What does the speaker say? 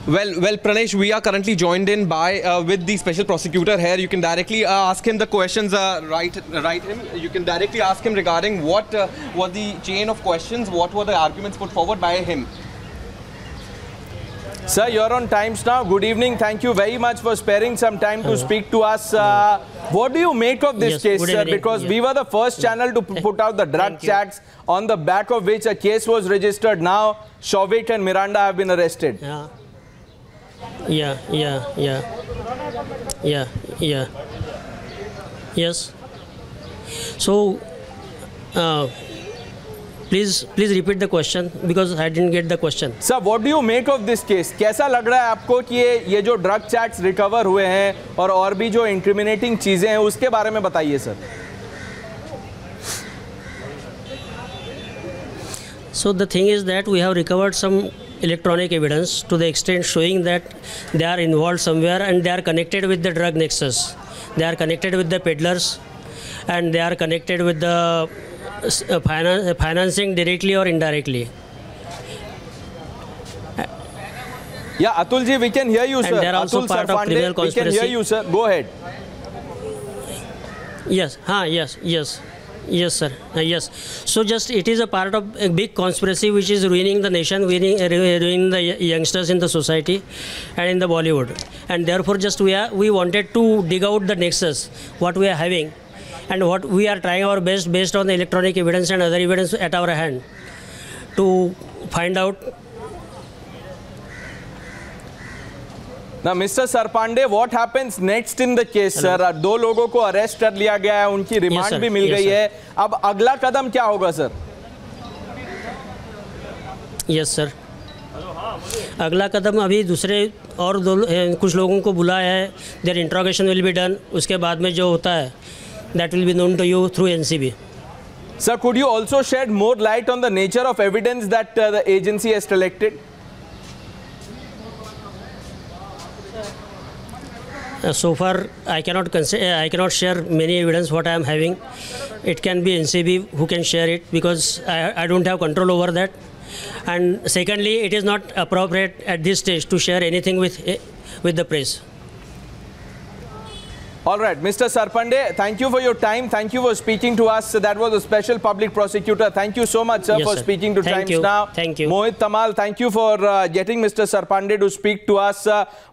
Well, Pranesh, we are currently joined in by with the special prosecutor here. You can directly ask him the questions. Write him. You can directly ask him regarding what was the chain of questions. What were the arguments put forward by him? Sir, you're on Times Now. Good evening. Thank you very much for sparing some time to speak to us. What do you make of this case, sir? Because we were the first channel to put out the drug chats on the back of which a case was registered. Now, Souvik and Miranda have been arrested. Yeah. Yes. So, please repeat the question because I didn't get the question. Sir, what do you make of this case? कैसा लग रहा है आपको कि ये जो drug chats recover हुए हैं और भी जो इंक्रिमिनेटिंग चीजें हैं उसके बारे में बताइए sir. So the thing is that we have recovered some electronic evidence to the extent showing that they are involved somewhere and they are connected with the drug nexus. They are connected with the peddlers and they are connected with the financing directly or indirectly. Yeah, Atul ji, we can hear you, sir. And they are also Atul part of criminal conspiracy. We can hear you, sir. Go ahead. Yes, yes, sir. Yes. So just it is a part of a big conspiracy which is ruining the nation, ruining the youngsters in the society and in the Bollywood. And therefore just we wanted to dig out the nexus, what we are having and what we are trying our best based on the electronic evidence and other evidence at our hand to find out. Now, Mr. Sarpande, what happens next in the case, sir? दो लोगों को arrest कर लिया गया है, उनकी remand भी मिल गई है. अब अगला कदम क्या होगा, सर? Yes sir. अगला कदम अभी दूसरे और कुछ लोगों को बुलाया है. Their interrogation will be done. उसके बाद में जो होता है that will be known to you through NCB. Sir, could you also shed more light on the nature of evidence that the agency has collected? So far, I cannot share many evidence what I am having. It can be NCB who can share it because I don't have control over that. And secondly, it is not appropriate at this stage to share anything with the press. All right, Mr. Sarpande, thank you for your time. Thank you for speaking to us. That was a special public prosecutor. Thank you so much, sir, for speaking to Times Now. Thank you. Mohit Tamal, thank you for getting Mr. Sarpande to speak to us.